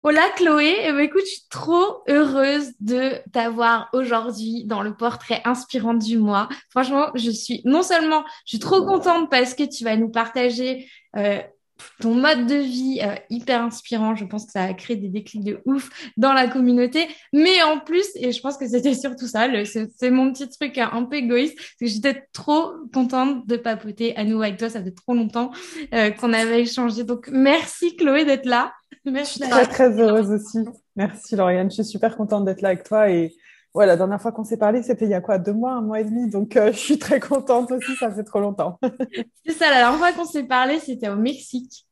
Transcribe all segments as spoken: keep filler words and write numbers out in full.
Hola Chloé, eh ben, écoute, je suis trop heureuse de t'avoir aujourd'hui dans le portrait inspirant du mois. Franchement, je suis non seulement, je suis trop contente parce que tu vas nous partager euh, ton mode de vie euh, hyper inspirant. Je pense que ça a créé des déclics de ouf dans la communauté. Mais en plus, et je pense que c'était surtout ça, le- c'est c'est mon petit truc euh, un peu égoïste, c'est que j'étais trop contente de papoter à nouveau avec toi. Ça fait trop longtemps euh, qu'on avait échangé. Donc, merci Chloé d'être là. Je suis Merci d'avoir très, très heureuse aussi. Merci, Lauriane. Je suis super contente d'être là avec toi. Et voilà, la dernière fois qu'on s'est parlé, c'était il y a quoi, deux mois, un mois et demi. Donc, euh, je suis très contente aussi. Ça fait trop longtemps. C'est ça, la dernière fois qu'on s'est parlé, c'était au Mexique.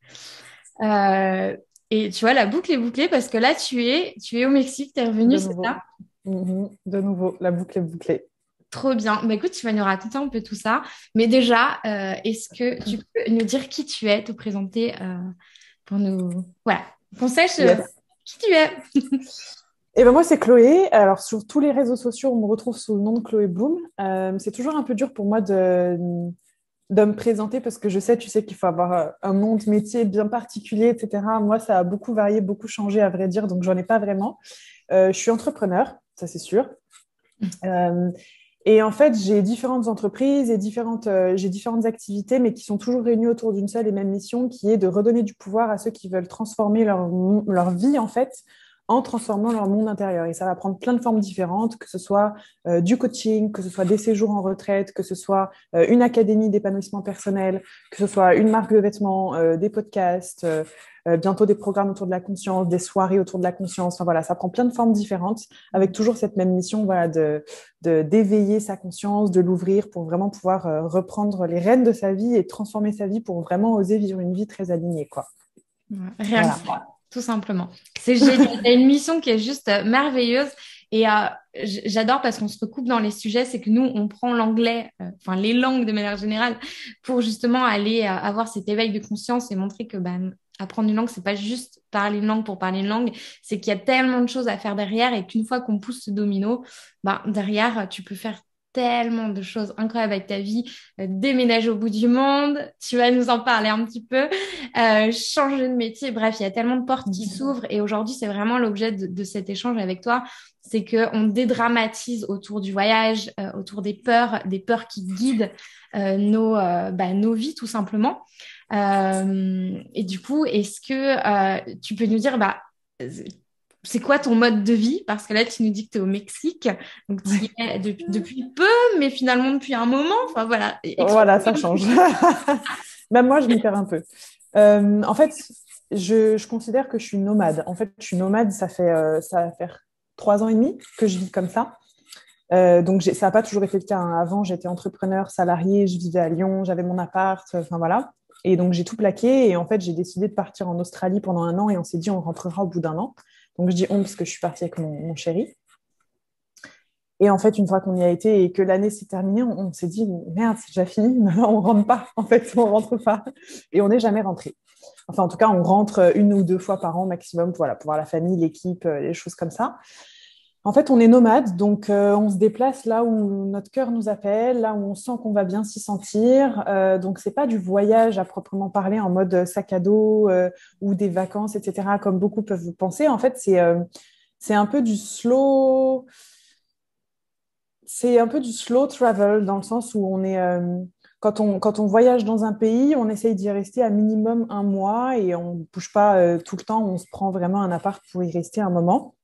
Euh, et tu vois, la boucle est bouclée parce que là, tu es, tu es au Mexique, tu es revenu, De c'est ça? nouveau. Mhm. De nouveau, la boucle est bouclée. Trop bien. Bah, écoute, tu vas nous raconter un peu tout ça. Mais déjà, euh, est-ce que tu peux nous dire qui tu es, te présenter euh, pour nous... Voilà, qu'on sache euh, Yes. qui tu es. Et ben moi, c'est Chloé. Alors, sur tous les réseaux sociaux, on me retrouve sous le nom de Chloé Bloom. Euh, c'est toujours un peu dur pour moi de, de me présenter parce que je sais, tu sais qu'il faut avoir euh, un nom de métier bien particulier, et cetera. Moi, ça a beaucoup varié, beaucoup changé, à vrai dire, donc j'en ai pas vraiment. Euh, je suis entrepreneur, ça c'est sûr. Euh, et en fait, j'ai différentes entreprises et différentes, euh, j'ai différentes activités, mais qui sont toujours réunies autour d'une seule et même mission, qui est de redonner du pouvoir à ceux qui veulent transformer leur, leur vie, en fait, en transformant leur monde intérieur. Et ça va prendre plein de formes différentes, que ce soit euh, du coaching, que ce soit des séjours en retraite, que ce soit euh, une académie d'épanouissement personnel, que ce soit une marque de vêtements, euh, des podcasts, euh, euh, bientôt des programmes autour de la conscience, des soirées autour de la conscience. Enfin voilà, ça prend plein de formes différentes, avec toujours cette même mission, voilà, de de d'éveiller sa conscience, de l'ouvrir pour vraiment pouvoir euh, reprendre les rênes de sa vie et transformer sa vie pour vraiment oser vivre une vie très alignée, quoi. Ouais, rien que Voilà. ça, tout simplement. C'est génial. Tu une mission qui est juste euh, merveilleuse. Et euh, j- j'adore parce qu'on se recoupe dans les sujets. C'est que nous, on prend l'anglais, euh, enfin les langues de manière générale, pour justement aller euh, avoir cet éveil de conscience et montrer que ben, apprendre une langue, c'est pas juste parler une langue pour parler une langue. C'est qu'il y a tellement de choses à faire derrière et qu'une fois qu'on pousse ce domino, ben, derrière, tu peux faire tellement de choses incroyables avec ta vie. Euh, déménager au bout du monde. Tu vas nous en parler un petit peu euh, changer de métier. Bref, il y a tellement de portes qui s'ouvrent et aujourd'hui, c'est vraiment l'objet de, de cet échange avec toi. C'est qu'on dédramatise autour du voyage, euh, autour des peurs, des peurs qui guident euh, nos, euh, bah, nos vies tout simplement. Euh, et du coup, est-ce que euh, tu peux nous dire, bah, c'est quoi ton mode de vie? Parce que là, tu nous dis que tu es au Mexique, donc tu y es depuis, depuis peu, mais finalement depuis un moment. Enfin voilà, explique. Voilà, ça change. Même moi, je m'y perds un peu. Euh, en fait, je, je considère que je suis nomade. En fait, je suis nomade, ça fait, euh, ça va faire trois ans et demi que je vis comme ça. Euh, donc, j'ai- ça n'a pas toujours été le cas, hein. Avant, j'étais entrepreneur, salarié, je vivais à Lyon, j'avais mon appart, euh, enfin voilà. Et donc, j'ai tout plaqué et en fait, j'ai décidé de partir en Australie pendant un an et on s'est dit on rentrera au bout d'un an. Donc, je dis on parce que je suis partie avec mon, mon chéri. Et en fait, une fois qu'on y a été et que l'année s'est terminée, on, on s'est dit merde, c'est déjà fini, on rentre pas. En fait, on rentre pas. Et on n'est jamais rentré. Enfin, en tout cas, on rentre une ou deux fois par an maximum, voilà, pour voir la famille, l'équipe, euh, les choses comme ça. En fait, on est nomade, donc euh, on se déplace là où notre cœur nous appelle, là où on sent qu'on va bien s'y sentir. Euh, donc, c'est pas du voyage à proprement parler en mode sac à dos euh, ou des vacances, et cetera, comme beaucoup peuvent penser. En fait, c'est euh, c'est un peu du slow, c'est un peu du slow travel dans le sens où on est, euh, quand on, quand on voyage dans un pays, on essaye d'y rester à minimum un mois et on ne bouge pas euh, tout le temps, on se prend vraiment un appart pour y rester un moment.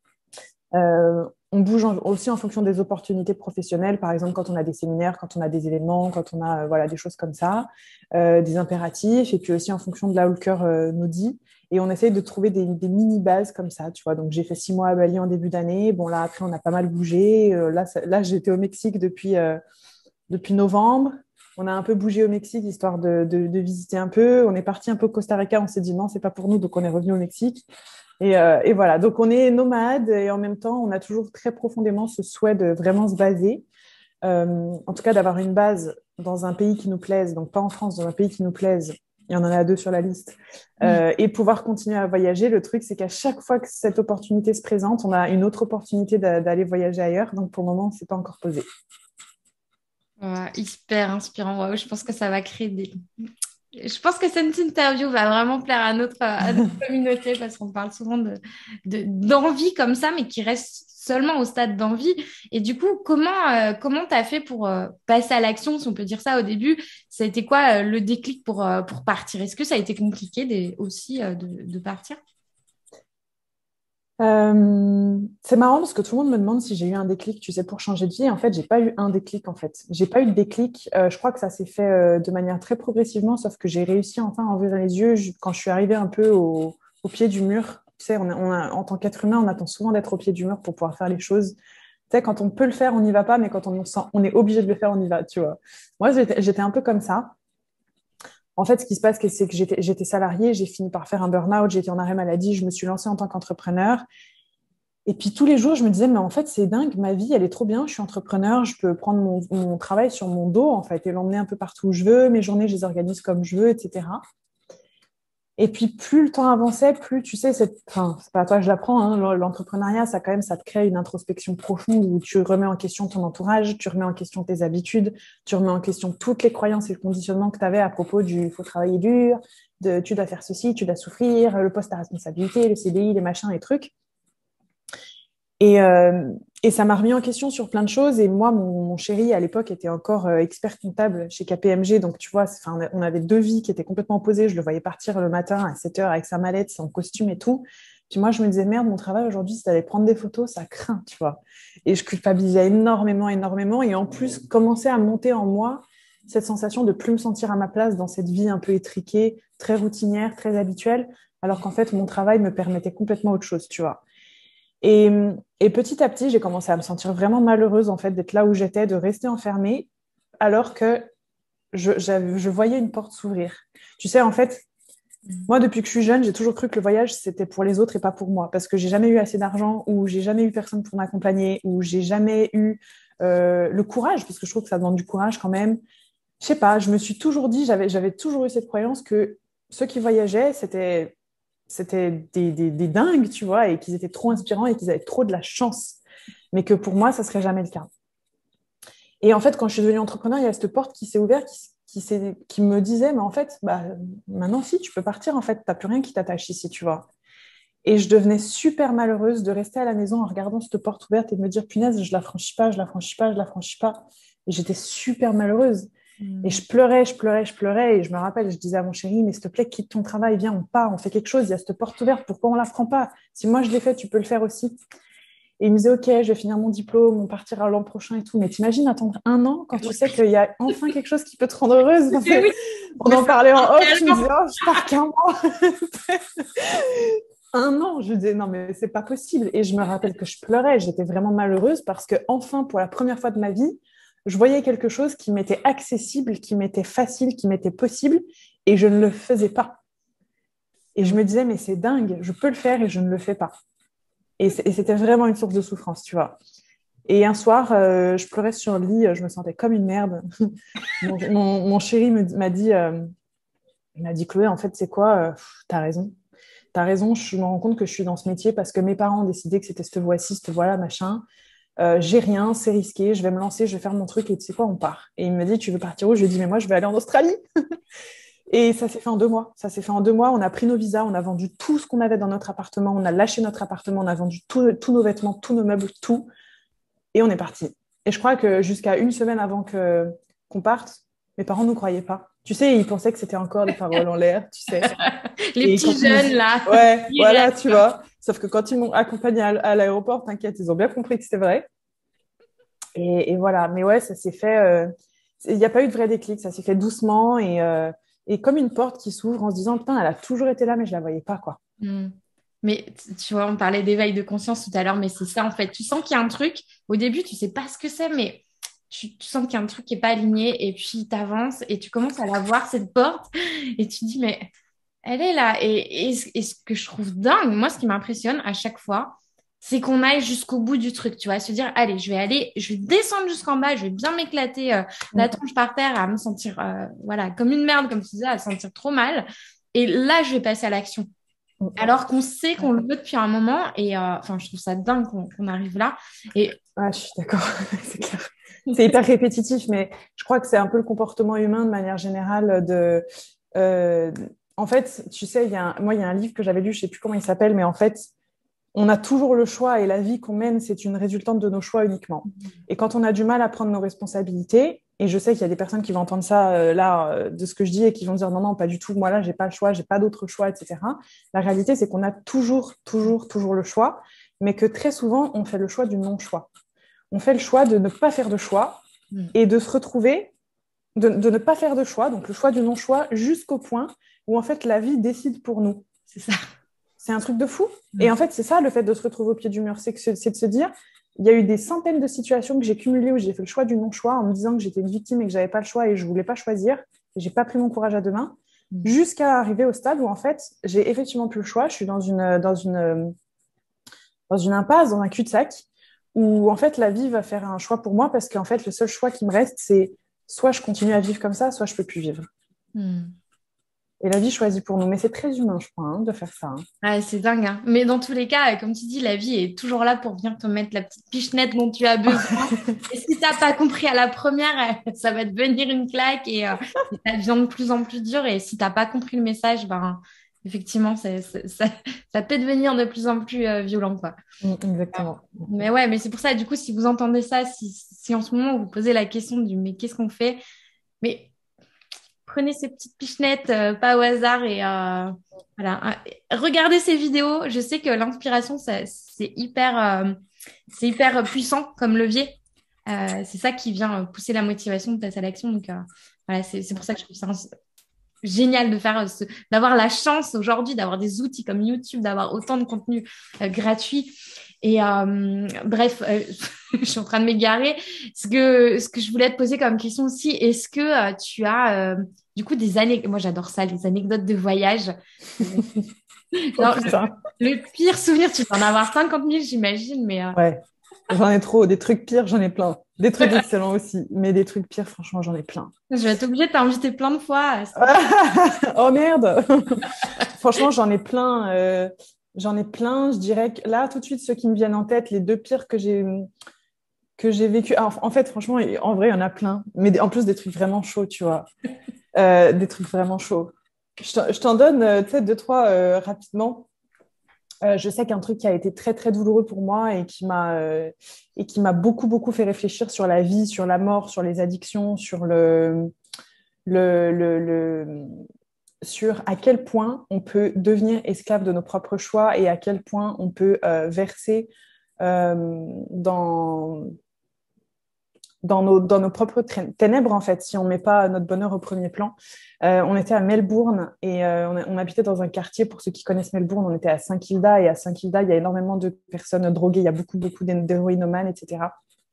Euh, on bouge en- aussi en fonction des opportunités professionnelles, par exemple quand on a des séminaires, quand on a des événements, quand on a euh, voilà, des choses comme ça, euh, des impératifs, et puis aussi en fonction de là où le cœur euh, nous dit. Et on essaye de trouver des, des mini-bases comme ça, tu vois. Donc j'ai fait six mois à Bali en début d'année. Bon, là, après, on a pas mal bougé. Euh, là, ça- là j'étais au Mexique depuis, euh, depuis novembre. On a un peu bougé au Mexique, histoire de, de, de visiter un peu. On est parti un peu au Costa Rica, on s'est dit non, c'est pas pour nous, donc on est revenu au Mexique. Et, euh, et voilà, donc on est nomade et en même temps, on a toujours très profondément ce souhait de vraiment se baser, euh, en tout cas d'avoir une base dans un pays qui nous plaise, donc pas en France, dans un pays qui nous plaise. Il y en a deux sur la liste. Euh, et pouvoir continuer à voyager. Le truc, c'est qu'à chaque fois que cette opportunité se présente, on a une autre opportunité d'a- d'aller voyager ailleurs. Donc pour le moment, c'est pas encore posé. Ouais, hyper inspirant. Waouh, je pense que ça va créer des, Je pense que cette interview va vraiment plaire à notre, à notre communauté parce qu'on parle souvent de, de- d'envie comme ça, mais qui reste seulement au stade d'envie. Et du coup, comment euh, comment t'as fait pour euh, passer à l'action, si on peut dire ça au début? Ça a été quoi euh, le déclic pour, euh, pour partir? Est-ce que ça a été compliqué des- aussi euh, de, de partir? Euh, c'est marrant parce que tout le monde me demande si j'ai eu un déclic, tu sais, pour changer de vie. En fait, j'ai pas eu un déclic, en fait. J'ai pas eu de déclic. Euh, je crois que ça s'est fait euh, de manière très progressivement, sauf que j'ai réussi enfin à ouvrir les yeux je- quand je suis arrivée un peu au, au pied du mur. Tu sais, on a- on a- en tant qu'être humain, on attend souvent d'être au pied du mur pour pouvoir faire les choses. Tu sais, quand on peut le faire, on n'y va pas, mais quand on, sent, on est obligé de le faire, on y va, tu vois. Moi, j'étais j'étais un peu comme ça. En fait, ce qui se passe, c'est que j'étais j'étais salariée, j'ai fini par faire un burn-out, j'ai été en arrêt maladie, je me suis lancée en tant qu'entrepreneur. Et puis tous les jours, je me disais, mais en fait, c'est dingue, ma vie, elle est trop bien. Je suis entrepreneur, je peux prendre mon, mon travail sur mon dos, en fait, et l'emmener un peu partout où je veux. Mes journées, je les organise comme je veux, et cetera. Et puis, plus le temps avançait, plus, tu sais, c'est, enfin, c'est pas à toi que je l'apprends, hein, l'entrepreneuriat, ça, quand même, ça te crée une introspection profonde où tu remets en question ton entourage, tu remets en question tes habitudes, tu remets en question toutes les croyances et le conditionnement que tu avais à propos du faut travailler dur, de tu dois faire ceci, tu dois souffrir, le poste à responsabilité, le C D I, les machins, les trucs. Et, euh, et ça m'a remis en question sur plein de choses. Et moi, mon, mon chéri, à l'époque, était encore euh, expert comptable chez K P M G. Donc, tu vois, on avait deux vies qui étaient complètement opposées. Je le voyais partir le matin à sept heures avec sa mallette, son costume et tout. Puis moi, je me disais, merde, mon travail aujourd'hui, c'est d'aller prendre des photos, ça craint, tu vois. Et je culpabilisais énormément, énormément. Et en plus, commençait à monter en moi cette sensation de plus me sentir à ma place dans cette vie un peu étriquée, très routinière, très habituelle, alors qu'en fait, mon travail me permettait complètement autre chose, tu vois. Et, et petit à petit, j'ai commencé à me sentir vraiment malheureuse en fait d'être là où j'étais, de rester enfermée, alors que je, je voyais une porte s'ouvrir. Tu sais, en fait, moi, depuis que je suis jeune, j'ai toujours cru que le voyage, c'était pour les autres et pas pour moi, parce que j'ai jamais eu assez d'argent, ou j'ai jamais eu personne pour m'accompagner, ou j'ai jamais eu euh, le courage, parce que je trouve que ça demande du courage quand même. Je sais pas, je me suis toujours dit, j'avais, j'avais toujours eu cette croyance que ceux qui voyageaient, c'était c'était des, des, des dingues, tu vois, et qu'ils étaient trop inspirants et qu'ils avaient trop de la chance. Mais que pour moi, ça serait jamais le cas. Et en fait, quand je suis devenue entrepreneur, il y a cette porte qui s'est ouverte, qui, qui, qui me disait, mais en fait, bah, maintenant, si, tu peux partir, en fait, tu n'as plus rien qui t'attache ici, tu vois. Et je devenais super malheureuse de rester à la maison en regardant cette porte ouverte et de me dire, punaise, je la franchis pas, je la franchis pas, je la franchis pas. Et j'étais super malheureuse. Et je pleurais, je pleurais, je pleurais. Et je me rappelle, je disais à mon chéri, mais s'il te plaît, quitte ton travail, viens, on part, on fait quelque chose. Il y a cette porte ouverte, pourquoi on la prend pas? Si moi je l'ai fait, tu peux le faire aussi. Et il me disait, OK, je vais finir mon diplôme, on partira l'an prochain et tout. Mais t'imagines attendre un an quand tu sais qu'il y a enfin quelque chose qui peut te rendre heureuse? En fait, Oui, on en parlait en off, je me disais, oh, je pars qu'un mois. Un an, je disais, non, mais c'est pas possible. Et je me rappelle que je pleurais, j'étais vraiment malheureuse parce que, enfin, pour la première fois de ma vie, je voyais quelque chose qui m'était accessible, qui m'était facile, qui m'était possible, et je ne le faisais pas. Et je me disais, mais c'est dingue, je peux le faire et je ne le fais pas. Et c'était vraiment une source de souffrance, tu vois. Et un soir, euh, je pleurais sur le lit, je me sentais comme une merde. mon, mon, mon, chéri m'a dit, euh, il m'a dit, Chloé, en fait, c'est quoi euh, T'as raison. T'as raison, je me rends compte que je suis dans ce métier parce que mes parents ont décidé que c'était cette voie-ci, cette voie-là, machin. Euh, j'ai rien, c'est risqué, je vais me lancer, je vais faire mon truc et tu sais quoi, on part. Et il me dit, tu veux partir où? Je lui ai dit, mais moi, je vais aller en Australie. Et ça s'est fait en deux mois. Ça s'est fait en deux mois. On a pris nos visas, on a vendu tout ce qu'on avait dans notre appartement, on a lâché notre appartement, on a vendu tous nos vêtements, tous nos meubles, tout. Et on est parti. Et je crois que jusqu'à une semaine avant que, qu'on parte, mes parents ne nous croyaient pas. Tu sais, ils pensaient que c'était encore des paroles en l'air, tu sais. les Et petits quand ils jeunes, là. nous... Ouais, Ils voilà, rêvent, tu quoi. vois. Sauf que quand ils m'ont accompagné à, à l'aéroport, t'inquiète, ils ont bien compris que c'était vrai. Et, et voilà. Mais ouais, ça s'est fait... euh, Il n'y a pas eu de vrai déclic, ça s'est fait doucement et, euh, et comme une porte qui s'ouvre en se disant, putain, elle a toujours été là, mais je la voyais pas, quoi. Mm. Mais t- tu vois, on parlait d'éveil de conscience tout à l'heure, mais c'est ça en fait. Tu sens qu'il y a un truc, au début, tu sais pas ce que c'est, mais tu, tu sens qu'il y a un truc qui est pas aligné, et puis tu avances et tu commences à la voir, cette porte, et tu dis, mais elle est là. Et, et, ce et ce que je trouve dingue, moi, ce qui m'impressionne à chaque fois, c'est qu'on aille jusqu'au bout du truc, tu vois, se dire, allez, je vais aller, je vais descendre jusqu'en bas, je vais bien m'éclater euh, la Mm. tronche par terre, à me sentir, euh, voilà, comme une merde, comme tu disais, à me sentir trop mal. Et là, je vais passer à l'action. Mm. Alors qu'on sait qu'on le Ouais. veut depuis un moment. Et euh, enfin, je trouve ça dingue qu'on qu'on arrive là. Et Ouais, je suis d'accord, c'est clair. C'est hyper répétitif, mais je crois que c'est un peu le comportement humain de manière générale de euh, en fait, tu sais, il y a un, moi, il y a un livre que j'avais lu, je ne sais plus comment il s'appelle, mais en fait, on a toujours le choix et la vie qu'on mène, c'est une résultante de nos choix uniquement. Et quand on a du mal à prendre nos responsabilités, et je sais qu'il y a des personnes qui vont entendre ça euh, là, euh, de ce que je dis et qui vont dire non, non, pas du tout, moi là, j'ai pas le choix, j'ai pas d'autre choix, et cetera. La réalité, c'est qu'on a toujours, toujours, toujours le choix, mais que très souvent, on fait le choix du non-choix. On fait le choix de ne pas faire de choix et de se retrouver, de, de ne pas faire de choix, donc le choix du non-choix, jusqu'au point où en fait la vie décide pour nous. C'est ça. C'est un truc de fou. Et en fait, c'est ça le fait de se retrouver au pied du mur, c'est, que c'est de se dire, il y a eu des centaines de situations que j'ai cumulées où j'ai fait le choix du non-choix en me disant que j'étais une victime et que j'avais pas le choix et je voulais pas choisir et j'ai pas pris mon courage à deux mains, mmh. jusqu'à arriver au stade où en fait j'ai effectivement plus le choix. Je suis dans une dans une dans une impasse, dans un cul-de-sac où en fait la vie va faire un choix pour moi parce qu'en fait le seul choix qui me reste c'est soit je continue à vivre comme ça, soit je peux plus vivre. Mmh. Et la vie choisit pour nous. Mais c'est très humain, je crois, hein, de faire ça. Hein. Ouais, c'est dingue. Hein. Mais dans tous les cas, comme tu dis, la vie est toujours là pour venir te mettre la petite pichenette dont tu as besoin. Et si tu n'as pas compris à la première, ça va te venir une claque et, euh, et ça devient de plus en plus dur. Et si tu n'as pas compris le message, ben, effectivement, c'est, c'est, ça, ça peut devenir de plus en plus euh, violent. Quoi. Exactement. Mais ouais, mais c'est pour ça, du coup, si vous entendez ça, si, si en ce moment vous posez la question du mais qu'est-ce qu'on fait? Mais prenez ces petites pichenettes, euh, pas au hasard et euh, voilà. Regardez ces vidéos. Je sais que l'inspiration, ça, c'est hyper, euh, c'est hyper puissant comme levier. Euh, c'est ça qui vient pousser la motivation de passer à l'action. Donc euh, voilà, c'est, c'est pour ça que je trouve ça génial de faire ce, d'avoir la chance aujourd'hui d'avoir des outils comme YouTube, d'avoir autant de contenu euh, gratuit. Et euh, bref, euh, je suis en train de m'égarer. Ce que, ce que je voulais te poser comme question aussi, est-ce que euh, tu as euh, du coup des anecdotes, moi j'adore ça, les anecdotes de voyage. Non, oh, le, le pire souvenir, tu peux en avoir cinquante mille, j'imagine, mais... Euh... Ouais, j'en ai trop. Des trucs pires, j'en ai plein. Des trucs excellents aussi, mais des trucs pires, franchement, j'en ai plein. Je vais être obligée de t'inviter plein de fois. Oh merde. Franchement, j'en ai plein. Euh, j'en ai plein. Je dirais que là, tout de suite, ceux qui me viennent en tête, les deux pires que j'ai que j'ai vécu. Alors, en fait, franchement, en vrai, il y en a plein. Mais en plus, des trucs vraiment chauds, tu vois. Euh, des trucs vraiment chauds. Je t'en donne, euh, tu sais, deux, trois euh, rapidement. Euh, je sais qu'un truc qui a été très, très douloureux pour moi et qui m'a euh, et qui m'a beaucoup, beaucoup fait réfléchir sur la vie, sur la mort, sur les addictions, sur le, le, le, le sur à quel point on peut devenir esclave de nos propres choix et à quel point on peut euh, verser euh, dans dans nos, dans nos propres ténèbres, en fait, si on ne met pas notre bonheur au premier plan. Euh, on était à Melbourne et euh, on, on habitait dans un quartier, pour ceux qui connaissent Melbourne, on était à Saint Kilda et à Saint Kilda, il y a énormément de personnes droguées, il y a beaucoup, beaucoup d'héroïnomanes, et cetera.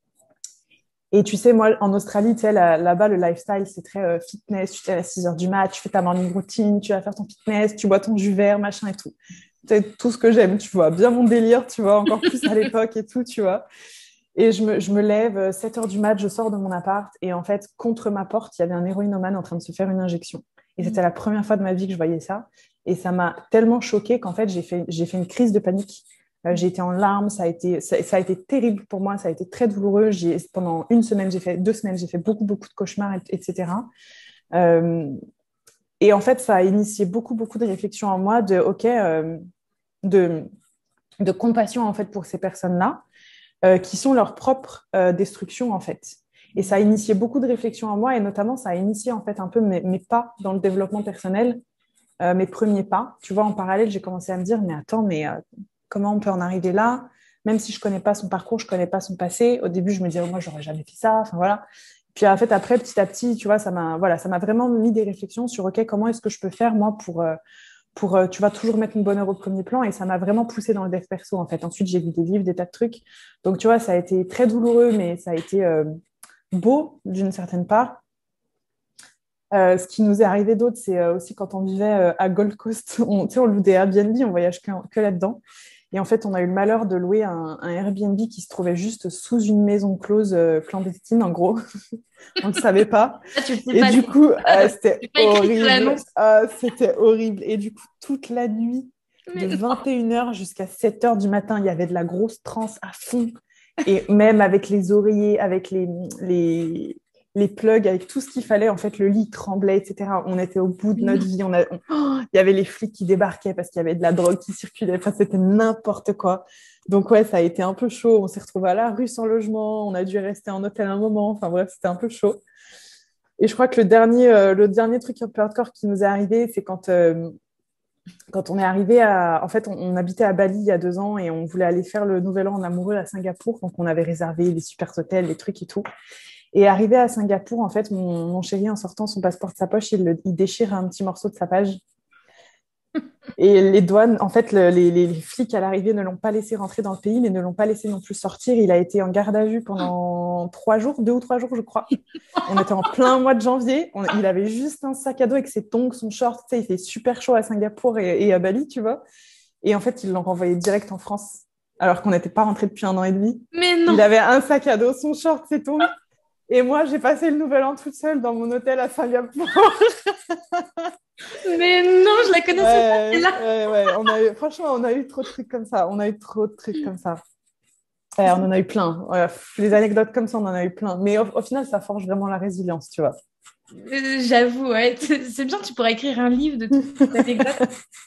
Et tu sais, moi, en Australie, tu sais, là, là-bas, le lifestyle, c'est très euh, fitness. Tu te lèves à six heures du mat, tu fais ta morning routine, tu vas faire ton fitness, tu bois ton jus vert, machin et tout. C'est tout ce que j'aime, tu vois. Bien mon délire, tu vois, encore plus à l'époque et tout, tu vois. Et je me, je me lève, sept heures du mat, je sors de mon appart et en fait, contre ma porte, il y avait un héroïnomane en train de se faire une injection. Et c'était la première fois de ma vie que je voyais ça. Et ça m'a tellement choquée qu'en fait, j'ai fait, j'ai fait une crise de panique. Euh, j'ai été en larmes, ça a été, ça, ça a été terrible pour moi, ça a été très douloureux. J'ai, pendant une semaine, j'ai fait deux semaines, j'ai fait beaucoup, beaucoup de cauchemars, et cetera. Euh, et en fait, ça a initié beaucoup, beaucoup de réflexions en moi de, OK, euh, de, de compassion en fait pour ces personnes-là. Euh, qui sont leur propre euh, destruction en fait. Et ça a initié beaucoup de réflexions en moi et notamment ça a initié en fait un peu mes, mes pas dans le développement personnel, euh, mes premiers pas. Tu vois, en parallèle, j'ai commencé à me dire mais attends, mais euh, comment on peut en arriver là? Même si je connais pas son parcours, je connais pas son passé. Au début, je me disais oh, moi j'aurais jamais fait ça. Enfin voilà. Puis en fait après, petit à petit, tu vois, ça m'a voilà, ça m'a vraiment mis des réflexions sur ok comment est-ce que je peux faire moi pour euh, pour, euh, tu vas toujours mettre mon bonheur au premier plan et ça m'a vraiment poussée dans le dev perso en fait. Ensuite, j'ai lu des livres, des tas de trucs. Donc, tu vois, ça a été très douloureux, mais ça a été euh, beau d'une certaine part. Euh, ce qui nous est arrivé d'autre, c'est euh, aussi quand on vivait euh, à Gold Coast, on, on loue des Airbnb, on voyage que, que là-dedans. Et en fait, on a eu le malheur de louer un, un Airbnb qui se trouvait juste sous une maison close euh, clandestine, en gros. On ne le savait pas. Ah, tu et pas du dit. coup, euh, c'était horrible. Euh, c'était horrible. Et du coup, toute la nuit, de vingt et une heures jusqu'à sept heures du matin, il y avait de la grosse transe à fond. Et même avec les oreillers, avec les, les, les plugs avec tout ce qu'il fallait. En fait, le lit tremblait, et cetera. On était au bout de notre vie. On a, on... Oh, il y avait les flics qui débarquaient parce qu'il y avait de la drogue qui circulait. Enfin, c'était n'importe quoi. Donc, ouais, ça a été un peu chaud. On s'est retrouvés à la rue sans logement. On a dû rester en hôtel un moment. Enfin, bref, c'était un peu chaud. Et je crois que le dernier, euh, le dernier truc un peu hardcore qui nous est arrivé, c'est quand, euh, quand on est arrivé à... En fait, on, on habitait à Bali il y a deux ans et on voulait aller faire le Nouvel An en amoureux à Singapour. Donc, on avait réservé les super hôtels, les trucs et tout. Et arrivé à Singapour, en fait, mon, mon chéri, en sortant son passeport de sa poche, il, le, il déchire un petit morceau de sa page. Et les douanes, en fait, le, les, les, les flics à l'arrivée ne l'ont pas laissé rentrer dans le pays, mais ne l'ont pas laissé non plus sortir. Il a été en garde à vue pendant trois jours, deux ou trois jours, je crois. On était en plein mois de janvier. On, il avait juste un sac à dos avec ses tongs, son short. Tu sais, il fait super chaud à Singapour et, et à Bali, tu vois. Et en fait, ils l'ont renvoyé direct en France, alors qu'on n'était pas rentré depuis un an et demi. Mais non. Il avait un sac à dos, son short, ses tongs. Et moi, j'ai passé le Nouvel An toute seule dans mon hôtel à Singapour. Mais non, je la connaissais ouais, pas, là. Ouais, ouais. On a eu, franchement, on a eu trop de trucs comme ça. On a eu trop de trucs comme ça. Ouais, on en a eu plein. Ouais, les anecdotes comme ça, on en a eu plein. Mais au, au final, ça forge vraiment la résilience, tu vois. Euh, J'avoue, ouais. C'est bien, tu pourrais écrire un livre de toutes ces anecdotes.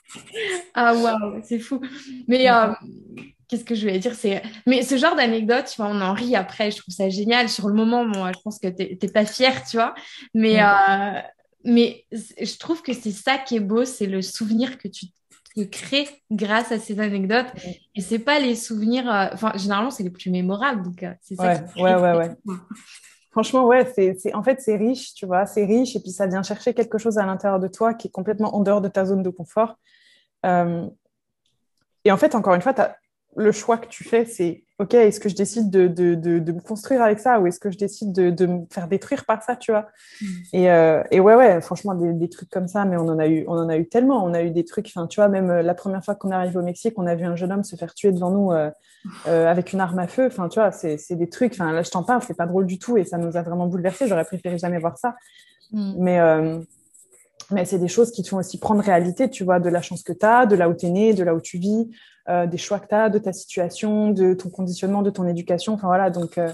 Ah, waouh, c'est fou. Mais euh, qu'est-ce que je voulais dire? C'est... Mais ce genre d'anecdote, tu vois, on en rit après. Je trouve ça génial. Sur le moment, moi, je pense que t'es t'es pas fière, tu vois. Mais, euh, mais je trouve que c'est ça qui est beau, c'est le souvenir que tu te crées grâce à ces anecdotes. Et c'est pas les souvenirs... euh, Enfin, généralement, c'est les plus mémorables. Donc, euh, c'est ça Ouais, qui ouais, crée. ouais, ouais. Franchement, ouais, c'est, c'est, en fait, c'est riche, tu vois, c'est riche, et puis ça vient chercher quelque chose à l'intérieur de toi qui est complètement en dehors de ta zone de confort. Euh, et en fait, encore une fois, t'as, le choix que tu fais, c'est, OK, est-ce que je décide de, de, de, de me construire avec ça ou est-ce que je décide de, de me faire détruire par ça, tu vois? Mm. Et, euh, et ouais, ouais, franchement, des, des trucs comme ça, mais on en a eu, on en a eu tellement. On a eu des trucs, enfin, tu vois, même euh, la première fois qu'on est arrivé au Mexique, on a vu un jeune homme se faire tuer devant nous euh, euh, avec une arme à feu. Enfin, tu vois, c'est, c'est des trucs, enfin, là, je t'en parle, c'est pas drôle du tout et ça nous a vraiment bouleversés. J'aurais préféré jamais voir ça. Mm. Mais, euh, mais c'est des choses qui te font aussi prendre réalité, tu vois, de la chance que tu as, de là où tu es né, de là où tu vis, euh, des choix que tu as, de ta situation, de ton conditionnement, de ton éducation. Enfin, voilà, donc, euh,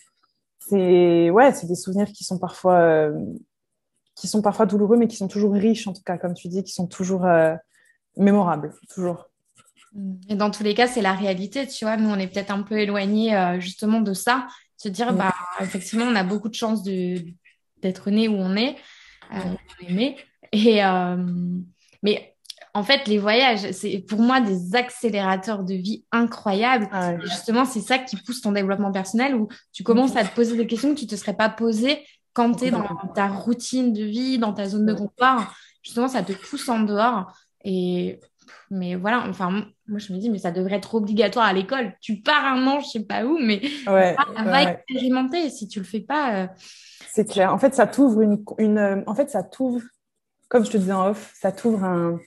c'est, ouais, c'est des souvenirs qui sont parfois, euh, qui sont parfois douloureux, mais qui sont toujours riches, en tout cas, comme tu dis, qui sont toujours euh, mémorables, toujours. Et dans tous les cas, c'est la réalité, tu vois. Nous, on est peut-être un peu éloignés euh, justement de ça. Se dire, mmh. bah, effectivement, on a beaucoup de chance de, d'être né où on est, euh, mmh. on est né. Et, euh, mais en fait, les voyages, c'est pour moi des accélérateurs de vie incroyables. Ah ouais. Et justement, c'est ça qui pousse ton développement personnel où tu commences mmh. à te poser des questions que tu ne te serais pas posées quand tu es dans ta routine de vie, dans ta zone de confort. Justement, ça te pousse en dehors. Et... Mais voilà, enfin, moi je me dis, mais ça devrait être obligatoire à l'école. Tu pars un an, je sais pas où, mais ouais, va, va ouais. expérimenter. Si tu le fais pas. Euh... C'est clair. En fait, ça t'ouvre une, une. En fait, ça t'ouvre, comme je te disais en off, ça t'ouvre un.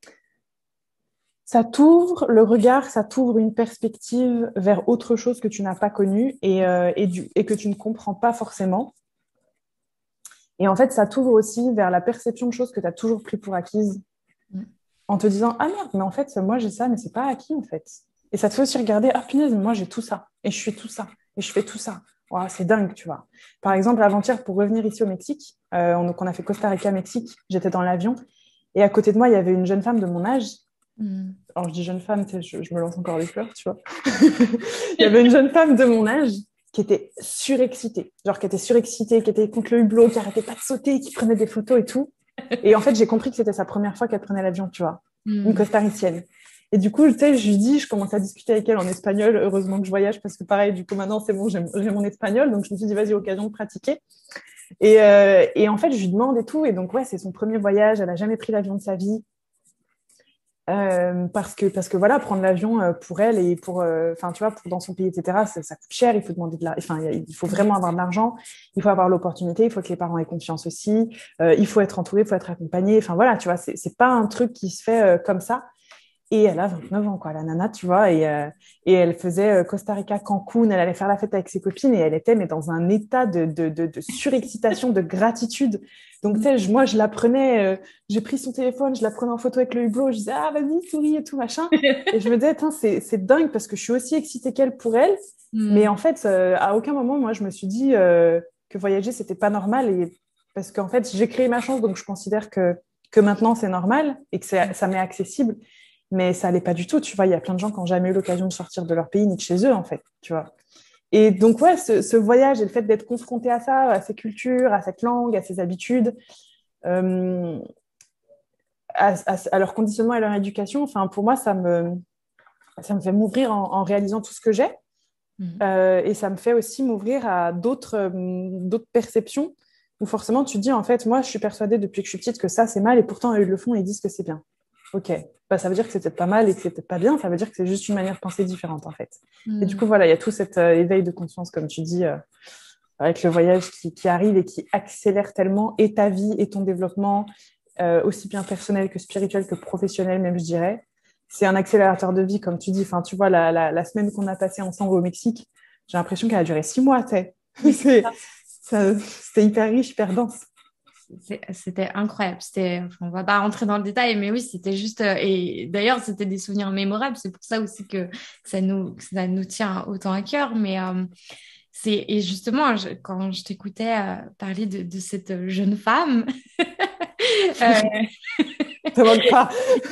Ça t'ouvre le regard, ça t'ouvre une perspective vers autre chose que tu n'as pas connue et, euh, et, du, et que tu ne comprends pas forcément. Et en fait, ça t'ouvre aussi vers la perception de choses que tu as toujours pris pour acquises. Mm. En te disant, ah merde, mais en fait, moi j'ai ça, mais c'est pas acquis en fait. Et ça te fait aussi regarder, ah punaise, moi j'ai tout ça, et je suis tout ça, et je fais tout ça. Wow, c'est dingue, tu vois. Par exemple, avant-hier, pour revenir ici au Mexique, euh, on, donc on a fait Costa Rica, Mexique, j'étais dans l'avion, et à côté de moi, il y avait une jeune femme de mon âge. Mm. Alors je dis jeune femme, je, je me lance encore des fleurs, tu vois. Il y avait une jeune femme de mon âge qui était surexcitée, genre qui était surexcitée, qui était contre le hublot, qui arrêtait pas de sauter, qui prenait des photos et tout. Et en fait, j'ai compris que c'était sa première fois qu'elle prenait l'avion, tu vois, mm. une costaricienne. Et du coup, tu sais, je lui dis, je commence à discuter avec elle en espagnol. Heureusement que je voyage parce que pareil, du coup, maintenant, c'est bon, j'ai, j'ai mon espagnol. Donc, je me suis dit, vas-y, occasion de pratiquer. Et, euh, et en fait, je lui demande et tout. Et donc, ouais, c'est son premier voyage. Elle a jamais pris l'avion de sa vie. Euh, parce que, parce que voilà, prendre l'avion euh, pour elle et pour, enfin, euh, tu vois, pour dans son pays, et cetera, ça, ça coûte cher. Il faut demander de la, enfin, il faut vraiment avoir de l'argent. Il faut avoir l'opportunité. Il faut que les parents aient confiance aussi. Euh, il faut être entouré, il faut être accompagné. Enfin, voilà, tu vois, c'est, c'est pas un truc qui se fait euh, comme ça. Et elle a vingt-neuf ans, quoi, la nana, tu vois, et, euh, et elle faisait euh, Costa Rica, Cancun, elle allait faire la fête avec ses copines et elle était mais dans un état de, de, de, de surexcitation, de gratitude. Donc, tu sais, moi, je la prenais, euh, j'ai pris son téléphone, je la prenais en photo avec le hublot, je disais, ah, vas-y, souris et tout, machin. Et je me disais, c'est, c'est dingue parce que je suis aussi excitée qu'elle pour elle. Mm. Mais en fait, euh, à aucun moment, moi, je me suis dit euh, que voyager, c'était pas normal. Et parce qu'en fait, j'ai créé ma chance, donc je considère que, que maintenant, c'est normal et que c'est, ça m'est accessible. Mais ça allait pas du tout, tu vois. Il y a plein de gens qui n'ont jamais eu l'occasion de sortir de leur pays ni de chez eux, en fait, tu vois. Et donc, ouais, ce, ce voyage et le fait d'être confronté à ça, à ces cultures, à cette langue, à ces habitudes, euh, à, à, à leur conditionnement et leur éducation, enfin, pour moi, ça me, ça me fait m'ouvrir en, en réalisant tout ce que j'ai. Mmh. Euh, et ça me fait aussi m'ouvrir à d'autres, euh, d'autres perceptions où forcément tu te dis, en fait, moi, je suis persuadée depuis que je suis petite que ça, c'est mal et pourtant, eux, ils le font et ils disent que c'est bien. Ok, bah, ça veut dire que c'est peut-être pas mal et que c'est peut-être pas bien, ça veut dire que c'est juste une manière de penser différente, en fait. Mmh. Et du coup, voilà, il y a tout cet euh, éveil de conscience, comme tu dis, euh, avec le voyage qui, qui arrive et qui accélère tellement et ta vie et ton développement, euh, aussi bien personnel que spirituel que professionnel, même, je dirais. C'est un accélérateur de vie, comme tu dis. Enfin, tu vois, la, la, la semaine qu'on a passée ensemble au Mexique, j'ai l'impression qu'elle a duré six mois, tu sais. C'était hyper riche, hyper dense. C'était incroyable. C'était, enfin, on va pas rentrer dans le détail, mais oui, c'était juste. Euh, et d'ailleurs, c'était des souvenirs mémorables. C'est pour ça aussi que ça nous, que ça nous tient autant à cœur. Mais euh, c'est et justement, je, quand je t'écoutais euh, parler de, de cette jeune femme, euh... ça manque pas.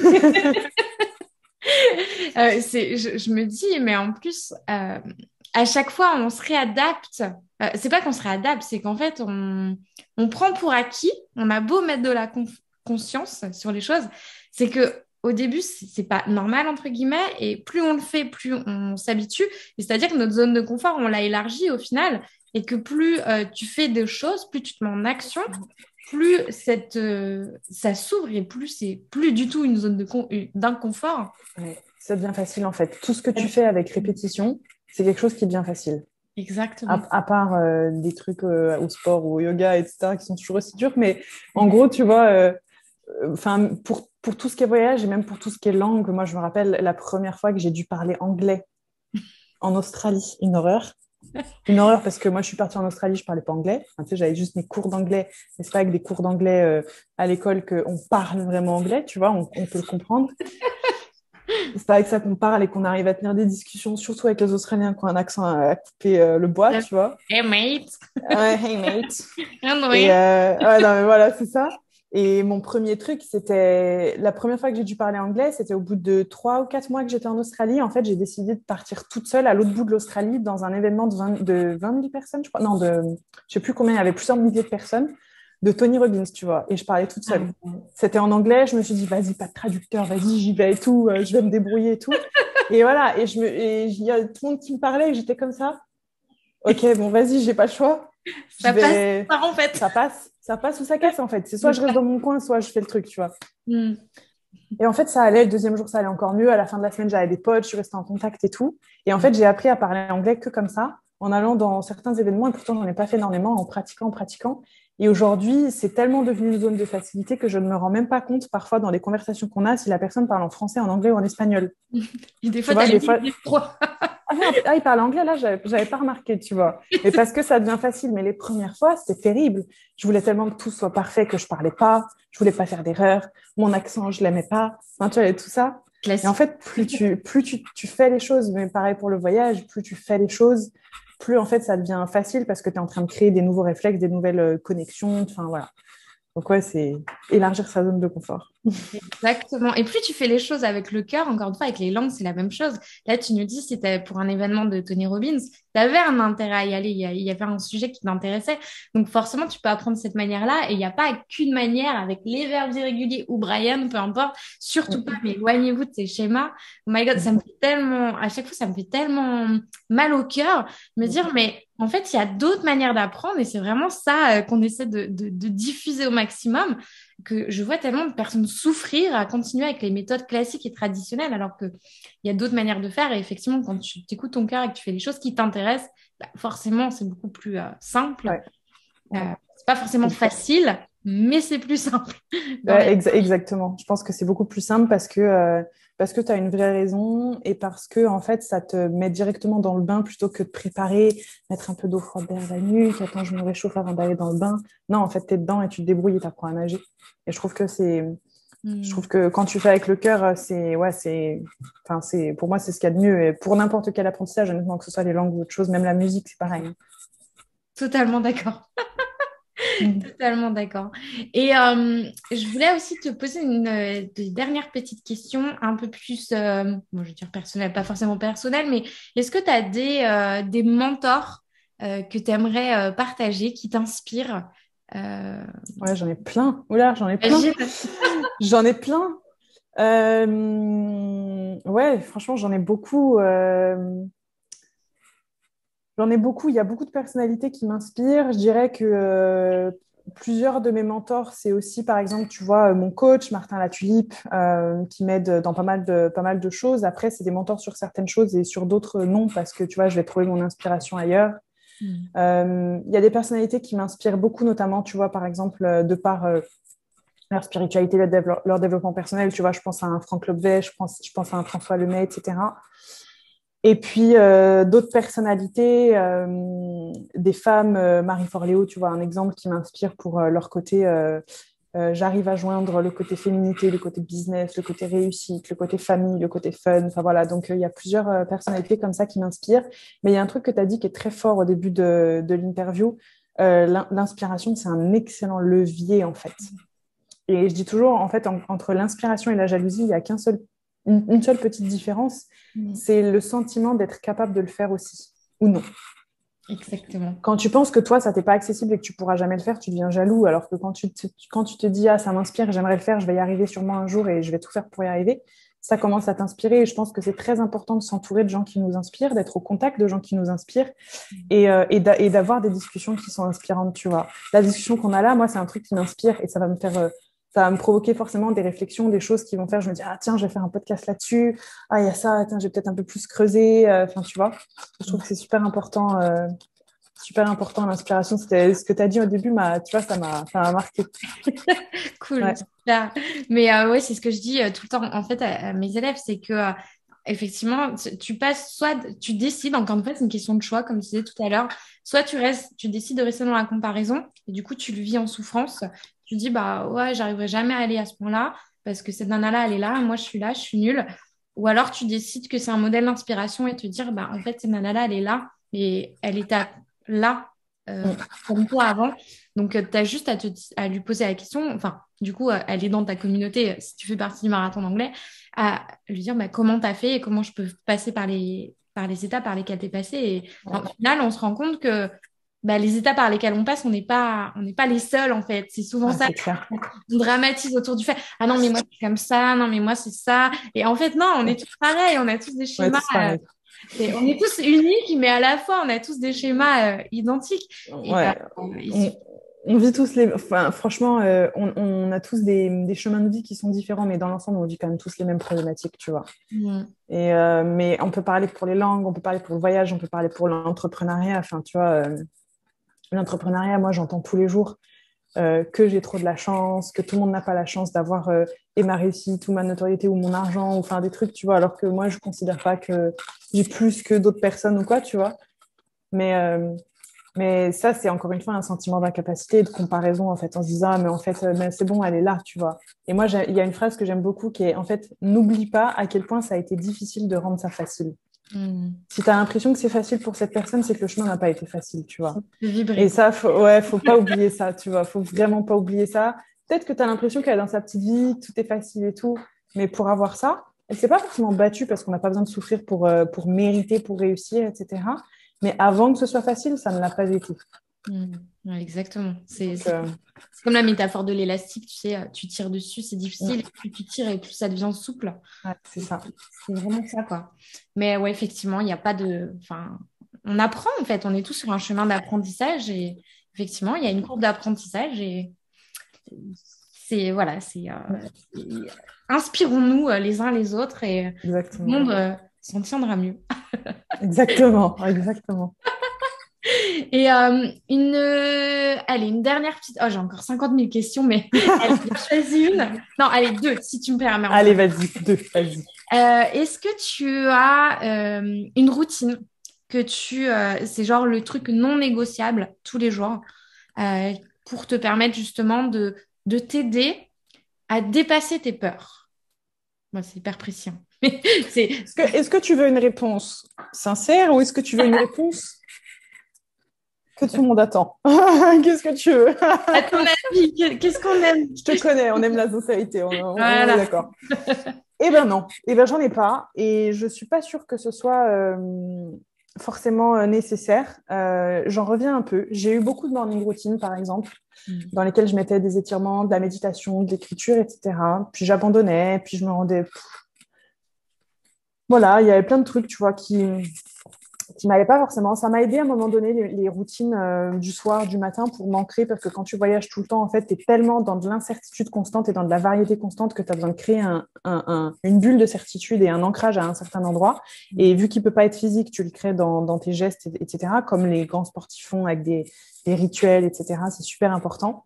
euh, c'est, je, je me dis, mais en plus. Euh, à chaque fois, on se réadapte. Euh, c'est pas qu'on se réadapte, c'est qu'en fait, on, on prend pour acquis. On a beau mettre de la conf- conscience sur les choses, c'est que au début, c'est, c'est pas normal entre guillemets, et plus on le fait, plus on s'habitue. Et c'est-à-dire que notre zone de confort, on l'a élargie au final, et que plus euh, tu fais des choses, plus tu te mets en action, plus cette, euh, ça s'ouvre et plus c'est plus du tout une zone de con- d'inconfort. Ouais, ça devient facile en fait. Tout ce que tu fais avec répétition, c'est quelque chose qui devient facile. Exactement. À, à part euh, des trucs euh, au sport ou au yoga, et cetera, qui sont toujours aussi durs. Mais en gros, tu vois, euh, euh, pour, pour tout ce qui est voyage et même pour tout ce qui est langue, moi, je me rappelle la première fois que j'ai dû parler anglais en Australie. Une horreur. Une horreur parce que moi, je suis partie en Australie, je parlais pas anglais. Enfin, tu sais, j'avais juste mes cours d'anglais. Mais c'est pas avec des cours d'anglais euh, à l'école qu'on parle vraiment anglais, tu vois, on, on peut le comprendre. C'est pas avec ça qu'on parle et qu'on arrive à tenir des discussions, surtout avec les Australiens qui ont un accent à, à couper euh, le bois, tu vois. Hey mate. Ouais, hey mate. Oh, et euh, ouais, non, mais voilà, c'est ça. Et mon premier truc, c'était la première fois que j'ai dû parler anglais, c'était au bout de trois ou quatre mois que j'étais en Australie. En fait, j'ai décidé de partir toute seule à l'autre bout de l'Australie dans un événement de vingt, de vingt mille personnes, je crois. Non, de, je sais plus combien, il y avait plusieurs milliers de personnes, de Tony Robbins, tu vois. Et je parlais toute seule. Ah. C'était en anglais. Je me suis dit, vas-y, pas de traducteur, vas-y, j'y vais et tout. Euh, je vais me débrouiller et tout. Et voilà. Et je me, et il y a tout le monde qui me parlait et j'étais comme ça. Ok, bon, vas-y, j'ai pas le choix. Ça vais... passe, en fait. Ça passe, ça passe ou ça casse, en fait. C'est soit je reste dans mon coin, soit je fais le truc, tu vois. Mm. Et en fait, ça allait. Le deuxième jour, ça allait encore mieux. À la fin de la semaine, j'avais des potes, je suis restée en contact et tout. Et en fait, j'ai appris à parler anglais que comme ça, en allant dans certains événements. Et pourtant, j'en ai pas fait énormément, en pratiquant, en pratiquant. Et aujourd'hui, c'est tellement devenu une zone de facilité que je ne me rends même pas compte, parfois, dans les conversations qu'on a, si la personne parle en français, en anglais ou en espagnol. Et des fois, tu vois, des fois... Ah, non, ah, il parle anglais, là, j'avais, j'avais pas remarqué, tu vois. Mais parce que ça devient facile. Mais les premières fois, c'était terrible. Je voulais tellement que tout soit parfait que je parlais pas. Je voulais pas faire d'erreur. Mon accent, je l'aimais pas. Enfin, tu vois, et tout ça. Classique. Et en fait, plus tu, plus tu, tu fais les choses, mais pareil pour le voyage, plus tu fais les choses, plus en fait, ça devient facile parce que tu es en train de créer des nouveaux réflexes, des nouvelles connexions. Enfin, voilà. Donc, ouais, c'est élargir sa zone de confort. Exactement. Et plus tu fais les choses avec le cœur, encore une fois, avec les langues, c'est la même chose. Là, tu nous dis, c'était pour un événement de Tony Robbins, tu avais un intérêt à y aller, il y avait un sujet qui t'intéressait. Donc, forcément, tu peux apprendre de cette manière-là. Et il n'y a pas qu'une manière avec les verbes irréguliers ou Brian, peu importe. Surtout pas, mais éloignez-vous de ces schémas. Oh my God, ça me fait tellement, à chaque fois, ça me fait tellement mal au cœur, me dire, mais en fait, il y a d'autres manières d'apprendre et c'est vraiment ça euh, qu'on essaie de, de, de diffuser au maximum, que je vois tellement de personnes souffrir à continuer avec les méthodes classiques et traditionnelles alors qu'il y a d'autres manières de faire. Et effectivement, quand tu écoutes ton cœur et que tu fais les choses qui t'intéressent, bah, forcément, c'est beaucoup plus euh, simple. Ouais. Euh, c'est pas forcément facile, mais c'est plus simple. Ouais, exa- exactement. Je pense que c'est beaucoup plus simple parce que, euh, parce que tu as une vraie raison et parce que, en fait, ça te met directement dans le bain plutôt que de préparer, mettre un peu d'eau froide derrière la nuque, attends, je me réchauffe avant d'aller dans le bain. Non, en fait, tu es dedans et tu te débrouilles et tu apprends à nager. Et je trouve que c'est... Mm. Je trouve que quand tu fais avec le cœur, c'est... Ouais, c'est... Enfin, c'est... Pour moi, c'est ce qu'il y a de mieux. Et pour n'importe quel apprentissage, honnêtement, que ce soit les langues ou autre chose, même la musique, c'est pareil. totalement d'accord. Mm. Totalement d'accord. Et euh, je voulais aussi te poser une euh, des dernières petites questions un peu plus, euh, bon, je veux dire personnelles, pas forcément personnelles, mais est-ce que tu as des, euh, des mentors euh, que tu aimerais partager, qui t'inspirent euh... Ouais, j'en ai plein. Oula, j'en ai plein. Imagine. J'en ai plein. Euh, Ouais, franchement, j'en ai beaucoup. euh, J'en ai beaucoup. Il y a beaucoup de personnalités qui m'inspirent. Je dirais que euh, plusieurs de mes mentors, c'est aussi, par exemple, tu vois, mon coach, Martin Latulipe, euh, qui m'aide dans pas mal de, pas mal de choses. Après, c'est des mentors sur certaines choses et sur d'autres, non, parce que, tu vois, je vais trouver mon inspiration ailleurs. Mm. Euh, Il y a des personnalités qui m'inspirent beaucoup, notamment, tu vois, par exemple, euh, de par euh, leur spiritualité, leur, dévelop- leur développement personnel. Tu vois, je pense à un Franck Lobvet, je pense, je pense à un François Lemay, et cetera. Et puis, euh, d'autres personnalités, euh, des femmes, euh, Marie Forleo, tu vois, un exemple qui m'inspire pour euh, leur côté. Euh, euh, j'arrive à joindre le côté féminité, le côté business, le côté réussite, le côté famille, le côté fun. Enfin voilà, donc euh, il y a plusieurs euh, personnalités comme ça qui m'inspirent. Mais il y a un truc que tu as dit qui est très fort au début de, de l'interview. Euh, l'in- l'inspiration, c'est un excellent levier en fait. Et je dis toujours, en fait, en- entre l'inspiration et la jalousie, il n'y a qu'un seul, une, une seule petite différence, Mm. c'est le sentiment d'être capable de le faire aussi, ou non. Exactement. Quand tu penses que toi, ça t'est pas accessible et que tu pourras jamais le faire, tu deviens jaloux, alors que quand tu te, quand tu te dis, ah, ça m'inspire, j'aimerais le faire, je vais y arriver sûrement un jour et je vais tout faire pour y arriver, ça commence à t'inspirer. Et je pense que c'est très important de s'entourer de gens qui nous inspirent, d'être au contact de gens qui nous inspirent et, euh, et, d'a- et d'avoir des discussions qui sont inspirantes, tu vois. La discussion qu'on a là, moi, c'est un truc qui m'inspire et ça va me faire, euh, ça va me provoquer forcément des réflexions, des choses qui vont faire, je me dis, ah tiens, je vais faire un podcast là-dessus, ah, il y a ça, tiens, je vais peut-être un peu plus creuser, euh, enfin, tu vois. Je trouve que c'est super important, euh, super important l'inspiration. C'était ce que tu as dit au début, m'a, tu vois, ça m'a, ça m'a marqué. Cool, Ouais, super. Mais euh, ouais, c'est ce que je dis euh, tout le temps en fait à, à mes élèves, c'est que euh, effectivement, tu tu passes soit tu décides, encore une fois, c'est une question de choix, comme tu disais tout à l'heure, soit tu restes, tu décides de rester dans la comparaison et du coup tu le vis en souffrance. Tu dis bah ouais, j'arriverai jamais à aller à ce point-là parce que cette nana-là, elle est là, moi je suis là, je suis nulle. Ou alors tu décides que c'est un modèle d'inspiration et te dire bah en fait cette nana-là, elle est là et elle est à- là euh, comme toi avant. Donc, tu as juste à, te, à lui poser la question, enfin, du coup, euh, elle est dans ta communauté, euh, si tu fais partie du marathon d'anglais, à lui dire bah, comment tu as fait et comment je peux passer par les, par les étapes par lesquelles tu es passé. Et au final, on se rend compte que bah, les étapes par lesquelles on passe, on n'est pas, on n'est pas les seuls, en fait. C'est souvent ah, ça. c'est clair. On dramatise autour du fait, ah non, mais moi, je suis comme ça, non, mais moi, c'est ça. Et en fait, non, on est tous pareils, on a tous des Ouais, schémas. c'est euh, pareil. et on est tous uniques, mais à la fois, on a tous des schémas euh, identiques. Et euh, Ouais, il on, suffit. on vit tous les. Enfin, franchement, euh, on, on a tous des, des chemins de vie qui sont différents, mais dans l'ensemble, on vit quand même tous les mêmes problématiques, tu vois. Mm. Et, euh, mais on peut parler pour les langues, on peut parler pour le voyage, on peut parler pour l'entrepreneuriat. Enfin, tu vois, euh, l'entrepreneuriat, moi, j'entends tous les jours euh, que j'ai trop de la chance, que tout le monde n'a pas la chance d'avoir euh, et ma réussite ou ma notoriété ou mon argent ou faire des trucs, tu vois, alors que moi, je considère pas que j'ai plus que d'autres personnes ou quoi, tu vois. Mais, euh, mais ça, c'est encore une fois un sentiment d'incapacité et de comparaison, en fait, en se disant, ah, mais en fait, euh, mais c'est bon, elle est là, tu vois. Et moi, il y a une phrase que j'aime beaucoup qui est, en fait, n'oublie pas à quel point ça a été difficile de rendre ça facile. Mm. Si tu as l'impression que c'est facile pour cette personne, c'est que le chemin n'a pas été facile, tu vois. De Et vibrer. ça, faut, ouais, faut pas oublier ça, tu vois. Faut vraiment pas oublier ça. Peut-être que tu as l'impression qu'elle est dans sa petite vie, que tout est facile et tout, mais pour avoir ça, elle s'est pas forcément battue parce qu'on n'a pas besoin de souffrir pour, euh, pour mériter, pour réussir, et cetera. Mais avant que ce soit facile, ça ne l'a pas été. Mm. Ouais, exactement. C'est Donc, c'est- euh, c'est comme la métaphore de l'élastique, tu sais, euh, tu tires dessus, c'est mm, difficile, et plus tu tires et plus ça devient souple. ouais, c'est ça. C'est vraiment ça, quoi. Mais ouais, effectivement, il n'y a pas de... Enfin, on apprend, en fait, on est tous sur un chemin d'apprentissage et effectivement, il y a une courbe d'apprentissage et c'est, voilà, c'est... euh, Mm, c'est- Inspirons-nous euh, les uns les autres et le exactement. monde euh, s'en tiendra mieux. Exactement, exactement. Et euh, une, euh, allez, une dernière petite. Oh, j'ai encore cinquante mille questions, mais allez, j'en choisis une. Non, allez, deux, si tu me permets Allez, encore. vas-y, deux, vas-y. Euh, est-ce que tu as euh, une routine que tu. Euh, c'est genre le truc non négociable tous les jours euh, pour te permettre justement de, de t'aider à dépasser tes peurs? Moi, c'est hyper précis, hein. Mais c'est. Est-ce que, est-ce que tu veux une réponse sincère ou est-ce que tu veux une réponse que tout le monde attend. Qu'est-ce que tu veux? À ton avis, qu'est-ce qu'on aime? Je te connais, on aime la sincérité, on, on, Voilà. on est d'accord. Eh ben non, eh ben j'en ai pas et je suis pas sûre que ce soit euh, forcément euh, nécessaire. Euh, j'en reviens un peu. J'ai eu beaucoup de morning routines, par exemple, mm. dans lesquelles je mettais des étirements, de la méditation, de l'écriture, et cetera. Puis j'abandonnais, puis je me rendais... Voilà, il y avait plein de trucs, tu vois, qui qui m'allait pas forcément. Ça m'a aidé à un moment donné, les, les routines euh, du soir, du matin, pour m'ancrer, parce que quand tu voyages tout le temps, en fait, tu es tellement dans de l'incertitude constante et dans de la variété constante que tu as besoin de créer un, un, un, une bulle de certitude et un ancrage à un certain endroit. Et vu qu'il peut pas être physique, tu le crées dans, dans tes gestes, et cetera, comme les grands sportifs font avec des, des rituels, et cetera. C'est super important.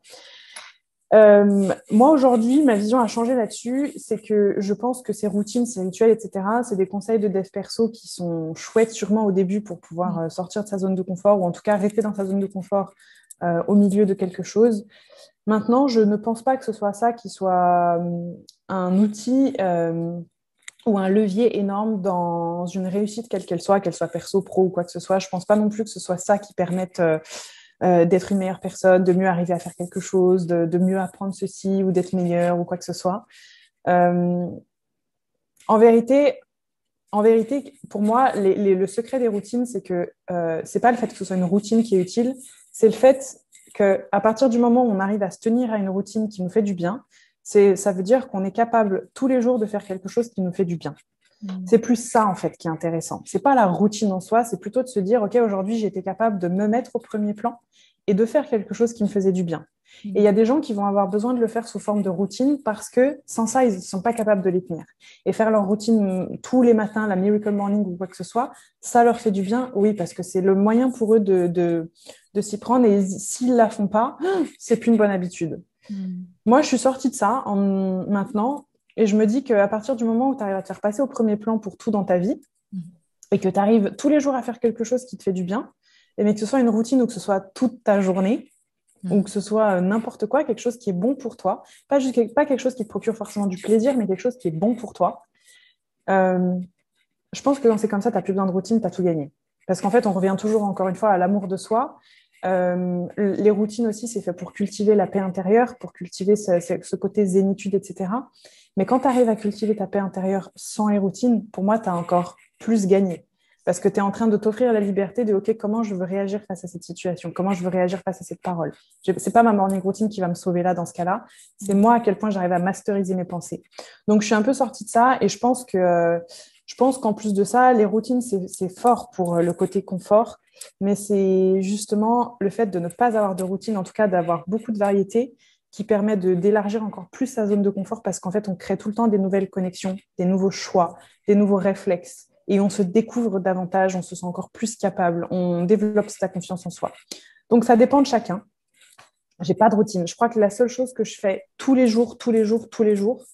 Euh, moi, aujourd'hui, ma vision a changé là-dessus. C'est que je pense que ces routines, ces rituels, et cetera, c'est des conseils de dev perso qui sont chouettes sûrement au début pour pouvoir euh, sortir de sa zone de confort ou en tout cas rester dans sa zone de confort euh, au milieu de quelque chose. Maintenant, je ne pense pas que ce soit ça qui soit euh, un outil euh, ou un levier énorme dans une réussite, quelle qu'elle soit, qu'elle soit perso, pro ou quoi que ce soit. Je ne pense pas non plus que ce soit ça qui permette... Euh, Euh, d'être une meilleure personne, de mieux arriver à faire quelque chose, de, de mieux apprendre ceci ou d'être meilleur ou quoi que ce soit. Euh, en vérité, en vérité, pour moi, les, les, le secret des routines, c'est que euh, c'est pas le fait que ce soit une routine qui est utile, c'est le fait qu'à partir du moment où on arrive à se tenir à une routine qui nous fait du bien, c'est, ça veut dire qu'on est capable tous les jours de faire quelque chose qui nous fait du bien. C'est plus ça, en fait, qui est intéressant. C'est pas la routine en soi, c'est plutôt de se dire, OK, aujourd'hui, j'ai été capable de me mettre au premier plan et de faire quelque chose qui me faisait du bien. Mmh. Et il y a des gens qui vont avoir besoin de le faire sous forme de routine parce que sans ça, ils ne sont pas capables de les tenir. Et faire leur routine tous les matins, la Miracle Morning ou quoi que ce soit, ça leur fait du bien, oui, parce que c'est le moyen pour eux de, de, de s'y prendre. Et s'ils ne la font pas, c'est plus une bonne habitude. Mmh. Moi, je suis sortie de ça en, maintenant. Et je me dis qu'à partir du moment où tu arrives à te faire passer au premier plan pour tout dans ta vie mmh. et que tu arrives tous les jours à faire quelque chose qui te fait du bien, et mais que ce soit une routine ou que ce soit toute ta journée mmh. ou que ce soit n'importe quoi, quelque chose qui est bon pour toi, pas, juste, pas quelque chose qui te procure forcément du plaisir, mais quelque chose qui est bon pour toi, euh, je pense que quand c'est comme ça, tu n'as plus besoin de routine, tu as tout gagné. Parce qu'en fait, on revient toujours encore une fois à l'amour de soi. Euh, les routines aussi, c'est fait pour cultiver la paix intérieure, pour cultiver ce, ce côté zénitude, et cetera. Mais quand tu arrives à cultiver ta paix intérieure sans les routines, pour moi, tu as encore plus gagné. Parce que tu es en train de t'offrir la liberté de « OK, comment je veux réagir face à cette situation? Comment je veux réagir face à cette parole ?» C'est pas ma morning routine qui va me sauver là, dans ce cas-là. C'est moi à quel point j'arrive à masteriser mes pensées. Donc, je suis un peu sortie de ça et je pense que... Euh, je pense qu'en plus de ça, les routines, c'est, c'est fort pour le côté confort, mais c'est justement le fait de ne pas avoir de routine, en tout cas d'avoir beaucoup de variété, qui permet de, d'élargir encore plus sa zone de confort parce qu'en fait, on crée tout le temps des nouvelles connexions, des nouveaux choix, des nouveaux réflexes, et on se découvre davantage, on se sent encore plus capable, on développe sa confiance en soi. Donc, ça dépend de chacun. J'ai pas de routine. Je crois que la seule chose que je fais tous les jours, tous les jours, tous les jours,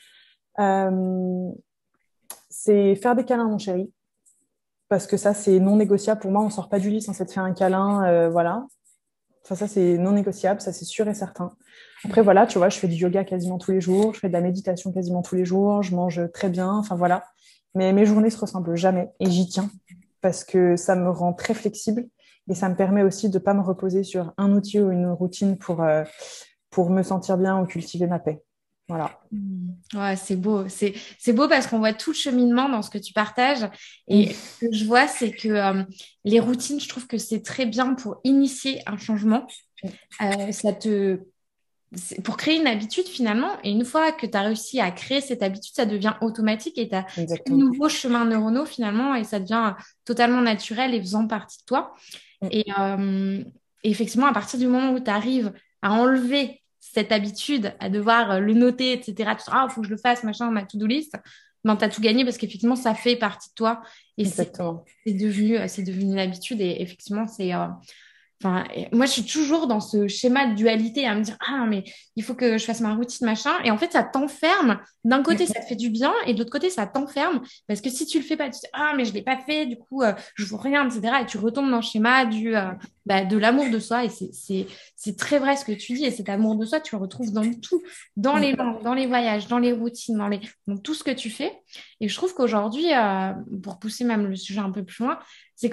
euh, c'est faire des câlins à mon chéri, parce que ça, c'est non négociable. Pour moi, on ne sort pas du lit sans s'être fait un câlin, euh, voilà. Enfin, ça, c'est non négociable, ça, c'est sûr et certain. Après, voilà, tu vois, je fais du yoga quasiment tous les jours, je fais de la méditation quasiment tous les jours, je mange très bien, enfin, voilà. Mais mes journées ne se ressemblent jamais, et j'y tiens, parce que ça me rend très flexible, et ça me permet aussi de ne pas me reposer sur un outil ou une routine pour, euh, pour me sentir bien ou cultiver ma paix. Voilà. Ouais, c'est beau. C'est, c'est beau parce qu'on voit tout le cheminement dans ce que tu partages. Et mmh. ce que je vois, c'est que euh, les routines, je trouve que c'est très bien pour initier un changement. Euh, ça te... c'est pour créer une habitude finalement. Et une fois que tu as réussi à créer cette habitude, ça devient automatique et tu as de nouveaux chemins neuronaux finalement et ça devient totalement naturel et faisant partie de toi. Mmh. Et, euh, et effectivement, à partir du moment où tu arrives à enlever cette habitude à devoir le noter, et cetera. Tu dis, ah, il faut que je le fasse, machin, ma to-do list. Ben, tu as tout gagné parce qu'effectivement, ça fait partie de toi. Et c'est, c'est, devenu, c'est devenu une habitude. Et effectivement, c'est... Euh, Enfin, moi, je suis toujours dans ce schéma de dualité à me dire, ah, mais il faut que je fasse ma routine, machin. Et en fait, ça t'enferme. D'un côté, ça te fait du bien et de l'autre côté, ça t'enferme. Parce que si tu le fais pas, tu te dis, ah, mais je l'ai pas fait, du coup, euh, je vois rien, et cetera. Et tu retombes dans le schéma du, euh, bah, de l'amour de soi. Et c'est, c'est, c'est très vrai ce que tu dis. Et cet amour de soi, tu le retrouves dans tout, dans les langues, dans les voyages, dans les routines, dans, les... dans tout ce que tu fais. Et je trouve qu'aujourd'hui, euh, pour pousser même le sujet un peu plus loin, c'est qu'on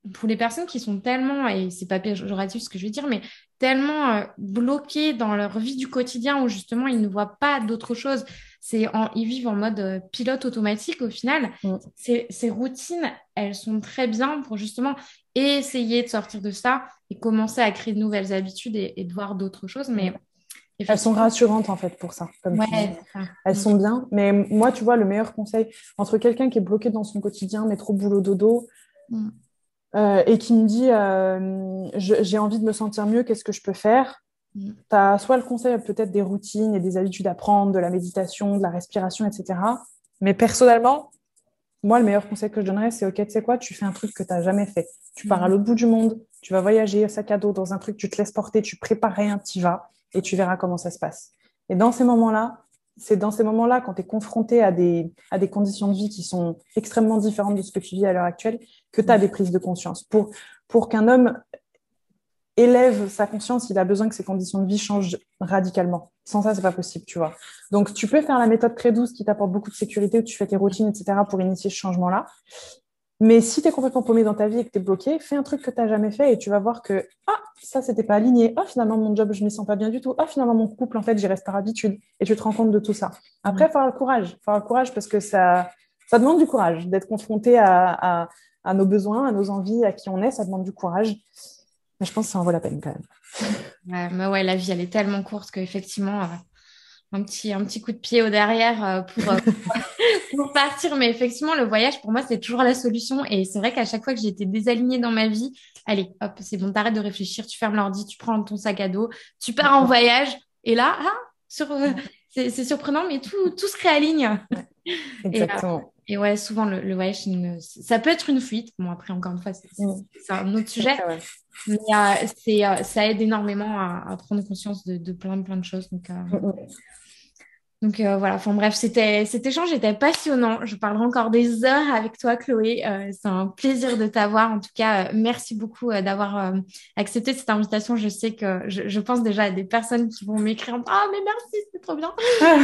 pour les personnes qui sont tellement, et c'est pas péjoratif ce que je vais dire, mais tellement euh, bloquées dans leur vie du quotidien où justement ils ne voient pas d'autre chose, c'est en, ils vivent en mode euh, pilote automatique au final. Mm. Ces, ces routines, elles sont très bien pour justement essayer de sortir de ça et commencer à créer de nouvelles habitudes et, et de voir d'autres choses. Mm. Mais Elles sont effectivement, rassurantes en fait pour ça, comme tu dis. ouais, c'est ça. Elles Mm. sont bien. Mais moi, tu vois, le meilleur conseil entre quelqu'un qui est bloqué dans son quotidien, métro, boulot, dodo, Mm. euh, et qui me dit euh, je- j'ai envie de me sentir mieux, qu'est-ce que je peux faire? Mm. Tu as soit le conseil peut-être des routines et des habitudes à prendre, de la méditation, de la respiration, et cetera. Mais personnellement, moi, le meilleur conseil que je donnerais, c'est OK, tu sais quoi, tu fais un truc que tu n'as jamais fait. Tu pars à Mm. l'autre bout du monde, tu vas voyager, sac à dos, dans un truc, tu te laisses porter, tu prépares rien, tu y vas et tu verras comment ça se passe. Et dans ces moments-là, c'est dans ces moments-là, quand tu es confronté à des, à des conditions de vie qui sont extrêmement différentes de ce que tu vis à l'heure actuelle, que tu as des prises de conscience. Pour, pour qu'un homme élève sa conscience, il a besoin que ses conditions de vie changent radicalement. Sans ça, c'est pas possible, tu vois. Donc, tu peux faire la méthode très douce qui t'apporte beaucoup de sécurité, où tu fais tes routines, et cetera, pour initier ce changement-là. Mais si tu es complètement paumé dans ta vie et que tu es bloqué, fais un truc que tu n'as jamais fait et tu vas voir que ah, ça, c'était pas aligné. Ah, finalement, mon job, je ne m'y sens pas bien du tout. Ah, finalement, mon couple, en fait, j'y reste par habitude. Et tu te rends compte de tout ça. Après, il faut avoir le courage. Il faut avoir le courage parce que ça, ça demande du courage d'être confronté à, à, à nos besoins, à nos envies, à qui on est. Ça demande du courage. Mais je pense que ça en vaut la peine quand même. Ouais, mais ouais, la vie, elle est tellement courte qu'effectivement, euh, un petit, un petit coup de pied au derrière euh, pour, euh, pour partir. Mais effectivement, le voyage, pour moi, c'est toujours la solution. Et c'est vrai qu'à chaque fois que j'ai été désalignée dans ma vie, allez, hop, c'est bon, t'arrêtes de réfléchir, tu fermes l'ordi, tu prends ton sac à dos, tu pars en voyage. Et là, ah, sur, euh, c'est, c'est surprenant, mais tout, tout se réaligne. Et, euh, Exactement. et ouais, souvent, le, le voyage, c'est une- ça peut être une fuite. Bon, après, encore une fois, c'est c'est- Mm. c'est un autre sujet. Après, ouais. Mais euh, c'est, euh, ça aide énormément à, à prendre conscience de, de plein, plein de choses. Donc, euh, Mm, mm. donc euh, voilà, enfin bref, c'était, cet échange était passionnant. Je parlerai encore des heures avec toi, Chloé. Euh, c'est un plaisir de t'avoir. En tout cas, euh, merci beaucoup euh, d'avoir euh, accepté cette invitation. Je sais que je, je pense déjà à des personnes qui vont m'écrire en disant, ah, mais merci, c'est trop bien.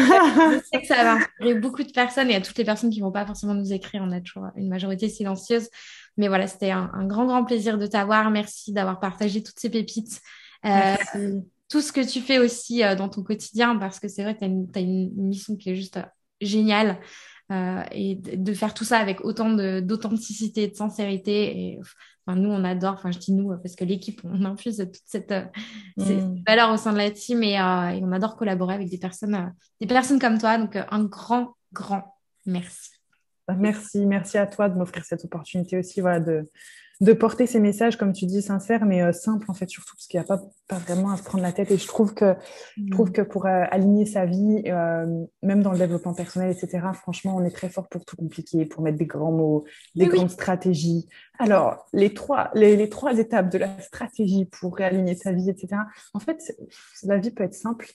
Je sais que ça va inspirer beaucoup de personnes et à toutes les personnes qui ne vont pas forcément nous écrire. On a toujours une majorité silencieuse. Mais voilà, c'était un, un grand, grand plaisir de t'avoir. Merci d'avoir partagé toutes ces pépites. Euh, Merci. tout ce que tu fais aussi euh, dans ton quotidien, parce que c'est vrai que tu as une, t'as une mission qui est juste euh, géniale. Euh, et de, de faire tout ça avec autant de, d'authenticité et de sincérité. Et enfin, nous, on adore, enfin, je dis nous, parce que l'équipe, on infuse toute cette, euh, ces- cette Mm. valeur au sein de la team et, euh, et on adore collaborer avec des personnes, euh, des personnes comme toi. Donc, euh, un grand, grand merci. Merci, merci à toi de m'offrir cette opportunité aussi, voilà, de, de porter ces messages, comme tu dis, sincères, mais euh, simples, en fait, surtout, parce qu'il n'y a pas, pas vraiment à se prendre la tête. Et je trouve que, je trouve Mm. que pour euh, aligner sa vie, euh, même dans le développement personnel, et cetera, franchement, on est très fort pour tout compliquer, pour mettre des grands mots, des Oui, oui. grandes stratégies. Alors, les trois, les, les trois étapes de la stratégie pour réaligner sa vie, et cetera, en fait, c'est- la vie peut être simple.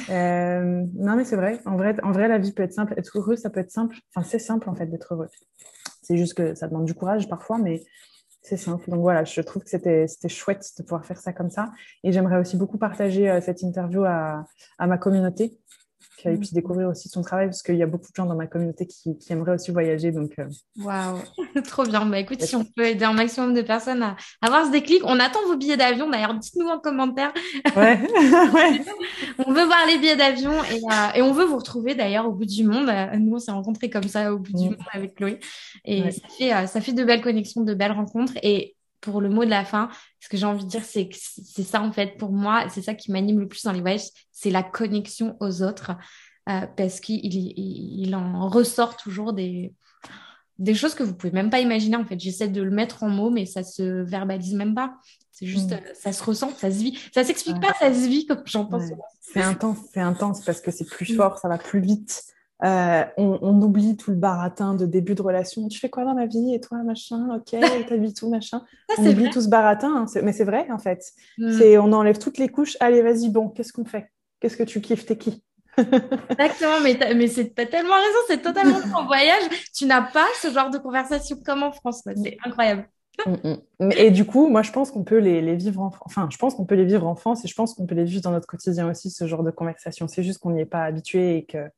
Euh, non, mais c'est vrai. En vrai, en vrai, la vie peut être simple. Être heureux, ça peut être simple. Enfin, c'est simple, en fait, d'être heureux. C'est juste que ça demande du courage parfois, mais c'est simple. Donc voilà, je trouve que c'était, c'était chouette de pouvoir faire ça comme ça. Et j'aimerais aussi beaucoup partager euh, cette interview à, à ma communauté, qui a pu découvrir aussi son travail, parce qu'il y a beaucoup de gens dans ma communauté qui, qui aimeraient aussi voyager. Donc, euh, Waouh, trop bien. Bah écoute, si yes. on peut aider un maximum de personnes à avoir ce déclic, on attend vos billets d'avion. D'ailleurs, dites-nous en commentaire. Ouais. Ouais. On veut voir les billets d'avion et, euh, et on veut vous retrouver d'ailleurs au bout du monde. Euh, Nous, on s'est rencontrés comme ça au bout du monde Mm. avec Chloé. Et Ouais. ça fait, euh, ça fait de belles connexions, de belles rencontres. Et pour le mot de la fin, ce que j'ai envie de dire, c'est que c'est ça en fait pour moi, c'est ça qui m'anime le plus dans les voyages, c'est la connexion aux autres. Euh, parce qu'il il, il en ressort toujours des, des choses que vous pouvez même pas imaginer en fait. J'essaie de le mettre en mots, mais ça se verbalise même pas. C'est juste, euh, Mm. ça se ressent, ça se vit. Ça s'explique Ouais. pas, ça se vit comme j'entends Ouais. souvent. C'est intense, c'est intense parce que c'est plus Mm. fort, ça va plus vite. Euh, on, on oublie tout le baratin de début de relation. Tu fais quoi dans la vie? Et toi, machin, ok, t'habites où, machin. Ça, On c'est oublie vrai. tout ce baratin, hein, c'est- mais c'est vrai en fait. Mm. C'est, on enlève toutes les couches. Allez, vas-y, bon, qu'est-ce qu'on fait? Qu'est-ce que tu kiffes? T'es qui? Exactement, mais t'as, mais c'est, t'as tellement raison, c'est totalement ça. En voyage, tu n'as pas ce genre de conversation comme en France, quoi. C'est incroyable. Mm, mm. Et du coup, moi, je pense qu'on peut les, les vivre en, enfin, je pense qu'on peut les vivre en France et je pense qu'on peut les vivre dans notre quotidien aussi, ce genre de conversation. C'est juste qu'on n'y est pas habitué et que,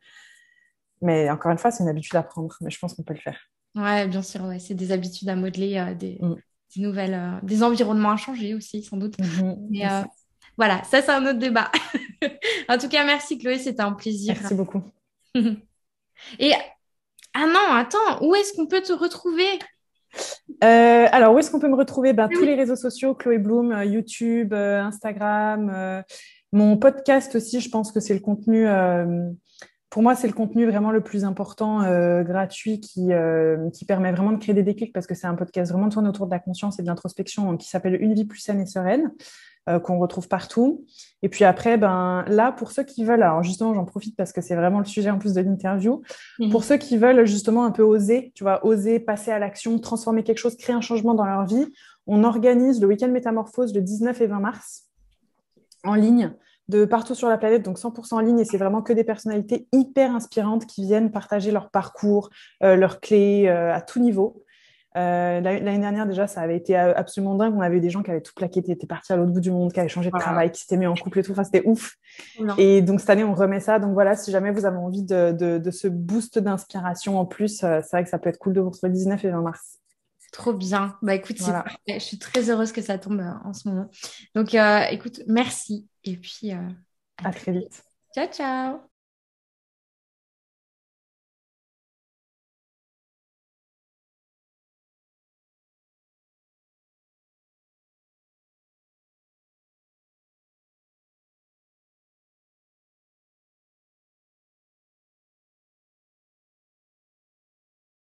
mais encore une fois, c'est une habitude à prendre, mais je pense qu'on peut le faire. Ouais, bien sûr, ouais, c'est des habitudes à modeler, euh, des... Mm. des nouvelles, euh, des environnements à changer aussi, sans doute. Mhm, Mais c'est euh, ça. voilà, ça, c'est un autre débat. En tout cas, merci Chloé, c'était un plaisir. Merci beaucoup. Et, ah non, attends, où est-ce qu'on peut te retrouver? Euh, alors, où est-ce qu'on peut me retrouver? Ben, Ah tous les oui. réseaux sociaux, Chloé Bloom, euh, YouTube, euh, Instagram, euh, mon podcast aussi, je pense que c'est le contenu, euh, pour moi, c'est le contenu vraiment le plus important, euh, gratuit, qui, euh, qui permet vraiment de créer des déclics parce que c'est un podcast vraiment tourné autour de la conscience et de l'introspection, donc, qui s'appelle Une vie plus saine et sereine, euh, qu'on retrouve partout. Et puis après, ben, là, pour ceux qui veulent, alors justement, j'en profite parce que c'est vraiment le sujet en plus de l'interview, pour Mhm. ceux qui veulent justement un peu oser, tu vois, oser passer à l'action, transformer quelque chose, créer un changement dans leur vie, on organise le week-end métamorphose le dix-neuf et vingt mars en ligne de partout sur la planète, donc cent pour cent en ligne, et c'est vraiment que des personnalités hyper inspirantes qui viennent partager leur parcours, euh, leurs clés euh, à tout niveau. Euh, l'année dernière, déjà, ça avait été absolument dingue. On avait eu des gens qui avaient tout plaqué, qui étaient partis à l'autre bout du monde, qui avaient changé de Voilà. travail, qui s'étaient mis en couple et tout. Enfin, c'était ouf. Trop bien. Et donc, cette année, on remet ça. Donc, voilà, si jamais vous avez envie de, de, de ce boost d'inspiration en plus, euh, c'est vrai que ça peut être cool de vous retrouver le dix-neuf et vingt mars. Trop bien. Bah écoute, c'est Voilà. parfait. Je suis très heureuse que ça tombe euh, en ce moment. Donc, euh, écoute, merci. Et puis, euh, à À très très vite. vite. Ciao, ciao.